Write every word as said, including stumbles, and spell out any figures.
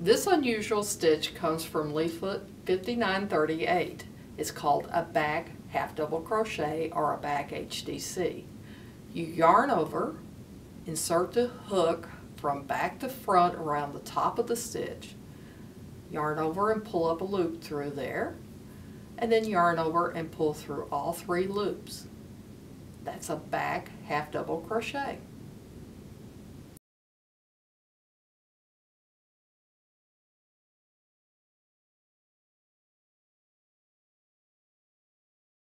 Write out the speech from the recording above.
This unusual stitch comes from Leaflet fifty-nine thirty-eight. It's called a back half double crochet or a back H D C. You yarn over, insert the hook from back to front around the top of the stitch, yarn over and pull up a loop through there, and then yarn over and pull through all three loops. That's a back half double crochet.